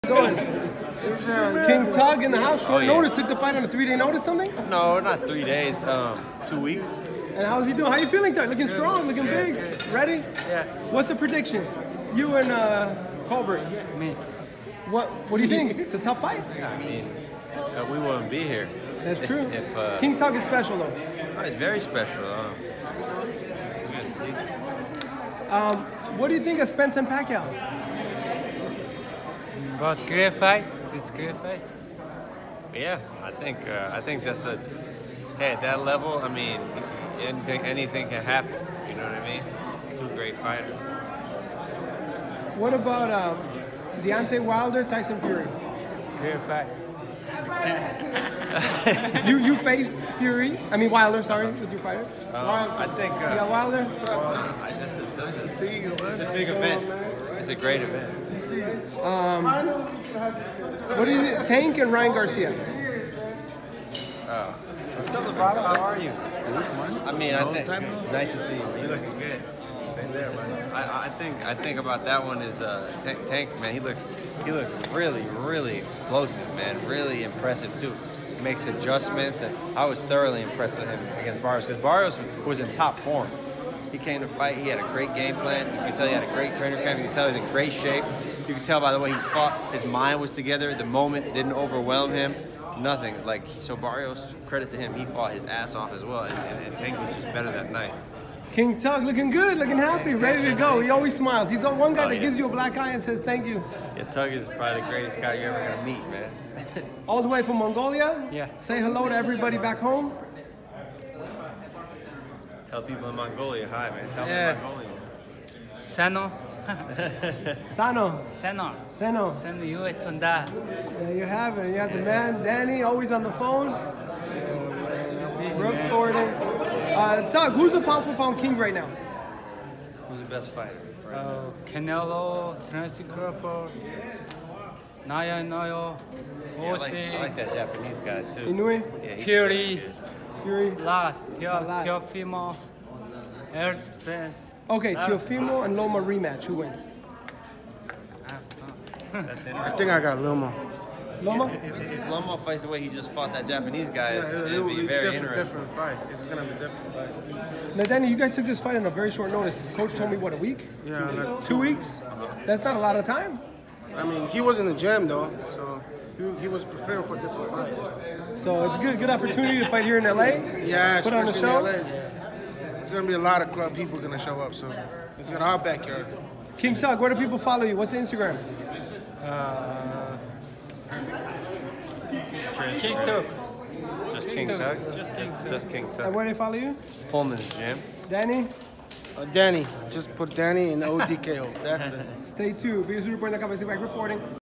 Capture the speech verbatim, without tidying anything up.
Going. King Tug in the house, short Oh, yeah. notice, took the fight on a three-day notice, something? No, not three days, um, two weeks. And how's he doing? How you feeling, Tug? Looking strong, looking big. Ready? Yeah. What's the prediction? You and uh, Colbert. Me. What What do you think? It's a tough fight. I mean, uh, we wouldn't be here. That's true. If, uh, King Tug is special, though. Oh, it's very special. Um, Um, what do you think of Spence and Pacquiao? But great fight. It's great fight. yeah, I think uh, I think that's a hey at that level. I mean, anything anything can happen. You know what I mean? Two great fighters. What about um, Deontay Wilder, Tyson Fury? Great fight. You you faced Fury. I mean Wilder, sorry, with your fighter. Um, I think uh, You got Wilder. I, this is, this is, it's a big event. It's a great event. Um, what do you think? Tank and Ryan Garcia. Oh. What's up, Lovato? How are you? I mean, I think nice to see you. You looking good. Same there, man. I, I think I think about that one is uh, Tank, Tank, man. He looks he looks really really explosive, man. Really impressive too. He makes adjustments, and I was thoroughly impressed with him against Barrios because Barrios was in top form. He came to fight. He had a great game plan. You could tell he had a great trainer camp. You could tell he was in great shape. You could tell by the way he fought. His mind was together. The moment didn't overwhelm him. Nothing. Like so, Barrios. Credit to him. He fought his ass off as well, and, and, and Tank was just better that night. King Tug looking good, looking happy, ready to go. He always smiles. He's the one guy Oh, that yeah. gives you a black eye and says thank you. Yeah, Tug is probably the greatest guy you're ever gonna meet, man. All the way from Mongolia. Yeah. Say hello to everybody back home. Tell people in Mongolia hi, man. Tell Yeah. them Mongolian. Sano. Sano. Sano. Sano. Sano 유해천다. There you have it. You have the man, Danny, always on the phone. He's busy, Brooke man. Gordon. Uh, Tug, who's the pound for pound king right now? Who's the best fighter? Right? Uh, Canelo, Tracy Crawford, Naya Noyo, Yeah, I, like, Osi, I like that Japanese guy too. Inoue, Yeah, he's Fury, good. Fury. La, Teo, La. Teofimo, Earthspace. Okay, Teofimo and Loma rematch. Who wins? That's I interesting. think I got Loma. Loma? If, if, if Lomo fights the way he just fought that Japanese guy, it's, Yeah, it'd be it's very different, interesting. different fight. It's gonna be a different fight. Now, Danny, you guys took this fight on a very short notice. Coach told me, what, a week? Yeah, like Two weeks? That's not a lot of time. I mean, he was in the gym though, so he, he was preparing for different fights. So it's good, good opportunity to fight here in L A. Yeah, Put on the especially show. in L A, It's, it's gonna be a lot of club people gonna show up, so it's gonna our backyard. King Tug, where do people follow you? What's the Instagram? Uh, King Tug. Just King Tug? Just King Tug. Just King And Tug. where do they follow you? Pullman's gym. Danny, Uh, Danny, just put Danny in O D K O. That's it. stay tuned. Videos reporting the Cabeza Back reporting.